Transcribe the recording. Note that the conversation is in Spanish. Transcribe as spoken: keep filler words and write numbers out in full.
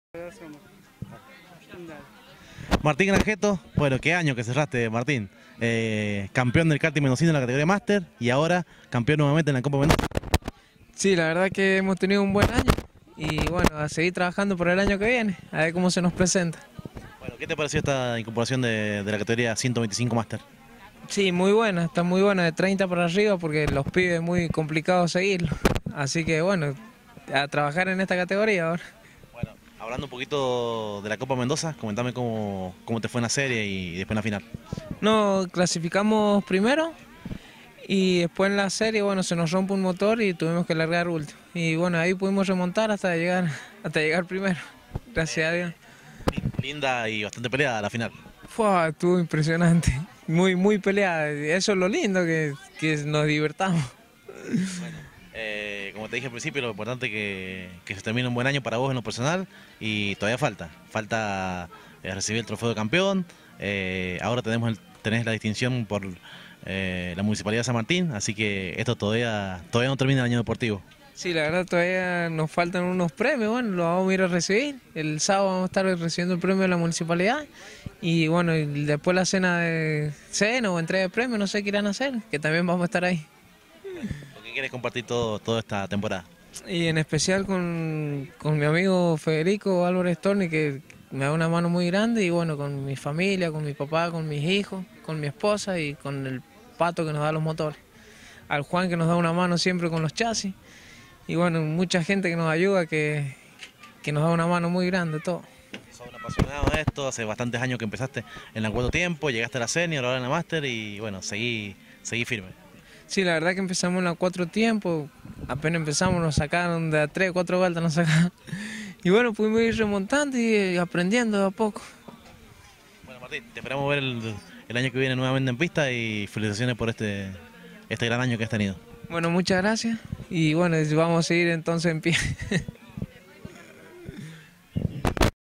Martín Granjeto, bueno, qué año que cerraste, Martín. Eh, campeón del karting mendocino en la categoría Máster y ahora campeón nuevamente en la Copa Mendoza. Sí, la verdad que hemos tenido un buen año y bueno, a seguir trabajando por el año que viene, a ver cómo se nos presenta. Bueno, ¿qué te pareció esta incorporación de, de la categoría ciento veinticinco Máster? Sí, muy buena, está muy buena de treinta para arriba porque los pibes es muy complicado seguirlos. Así que bueno, a trabajar en esta categoría ahora. Bueno, hablando un poquito de la Copa Mendoza, comentame cómo, cómo te fue en la serie y después en la final. No, clasificamos primero y después en la serie, bueno, se nos rompe un motor y tuvimos que largar último. Y bueno, ahí pudimos remontar hasta llegar, hasta llegar primero, gracias a Dios. Linda y bastante peleada la final. Fue, estuvo impresionante, muy, muy peleada. Eso es lo lindo, que, que nos divertamos. Bueno, eh, como te dije al principio, lo importante es que, que se termine un buen año para vos en lo personal y todavía falta. Falta eh, recibir el trofeo de campeón. Eh, ahora tenemos el- tenés la distinción por eh, la Municipalidad de San Martín, así que esto todavía, todavía no termina el año deportivo. Sí, la verdad todavía nos faltan unos premios, bueno, los vamos a ir a recibir. El sábado vamos a estar recibiendo el premio de la municipalidad y bueno, y después la cena de cena o entrega de premios, no sé qué irán a hacer, que también vamos a estar ahí. ¿Por qué quieres compartir todo, toda esta temporada? Y en especial con, con mi amigo Federico Álvarez Torni, que me da una mano muy grande, y bueno, con mi familia, con mi papá, con mis hijos, con mi esposa y con el Pato que nos da los motores. Al Juan que nos da una mano siempre con los chasis. Y bueno, mucha gente que nos ayuda, que, que nos da una mano muy grande, todo. Sos un apasionado de esto, hace bastantes años que empezaste en la cuatro tiempo, llegaste a la senior, ahora en la máster y bueno, seguí, seguí firme. Sí, la verdad que empezamos en la cuatro tiempos, apenas empezamos nos sacaron de a tres, cuatro vueltas nos sacaron. Y bueno, pudimos ir remontando y aprendiendo de a poco. Bueno, Martín, te esperamos ver el, el año que viene nuevamente en pista y felicitaciones por este, este gran año que has tenido. Bueno, muchas gracias y bueno, vamos a seguir entonces en pie.